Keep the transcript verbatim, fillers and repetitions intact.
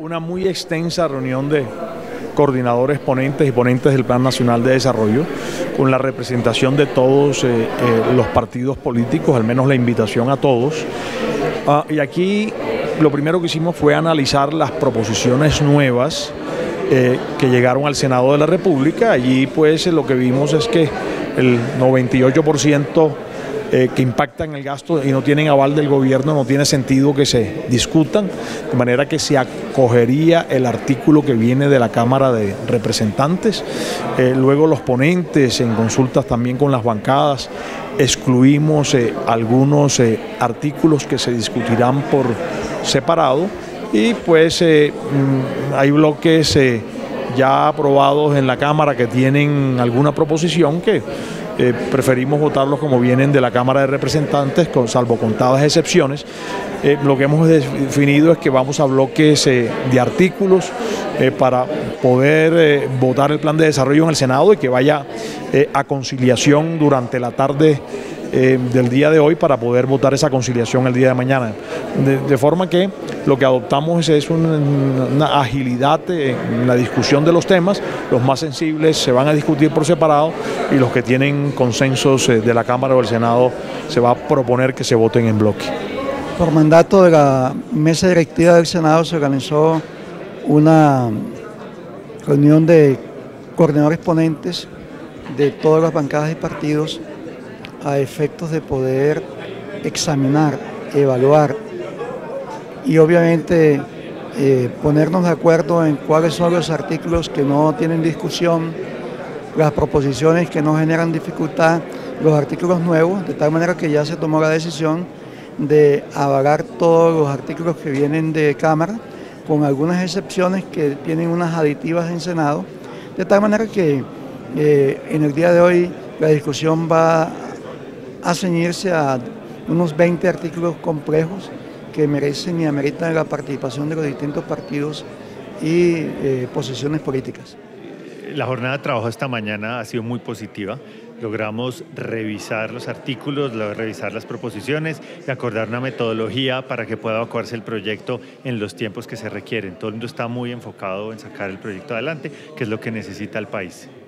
una muy extensa reunión de coordinadores, ponentes y ponentes del Plan Nacional de Desarrollo, con la representación de todos eh, eh, los partidos políticos, al menos la invitación a todos. Ah, y aquí lo primero que hicimos fue analizar las proposiciones nuevas eh, que llegaron al Senado de la República. Allí pues lo que vimos es que el noventa y ocho por ciento Eh, que impactan el gasto y no tienen aval del gobierno, no tiene sentido que se discutan, de manera que se acogería el artículo que viene de la Cámara de Representantes. Eh, luego los ponentes, en consultas también con las bancadas, excluimos eh, algunos eh, artículos que se discutirán por separado, y pues eh, hay bloques eh, ya aprobados en la Cámara que tienen alguna proposición que Eh, preferimos votarlos como vienen de la Cámara de Representantes, con, salvo contadas excepciones. Eh, lo que hemos definido es que vamos a bloques eh, de artículos eh, para poder eh, votar el plan de desarrollo en el Senado y que vaya eh, a conciliación durante la tarde eh, del día de hoy, para poder votar esa conciliación el día de mañana. De, de forma que lo que adoptamos es una, una agilidad en la discusión de los temas. Los más sensibles se van a discutir por separado y los que tienen consensos de la Cámara o del Senado se va a proponer que se voten en bloque. Por mandato de la mesa directiva del Senado se organizó una reunión de coordinadores ponentes de todas las bancadas y partidos a efectos de poder examinar, evaluar y obviamente eh, ponernos de acuerdo en cuáles son los artículos que no tienen discusión, las proposiciones que no generan dificultad, los artículos nuevos, de tal manera que ya se tomó la decisión de avalar todos los artículos que vienen de Cámara, con algunas excepciones que tienen unas aditivas en Senado, de tal manera que eh, en el día de hoy la discusión va a ceñirse a unos veinte artículos complejos que merecen y ameritan la participación de los distintos partidos y eh, posiciones políticas. La jornada de trabajo esta mañana ha sido muy positiva. Logramos revisar los artículos, revisar las proposiciones y acordar una metodología para que pueda evacuarse el proyecto en los tiempos que se requieren. Todo el mundo está muy enfocado en sacar el proyecto adelante, que es lo que necesita el país.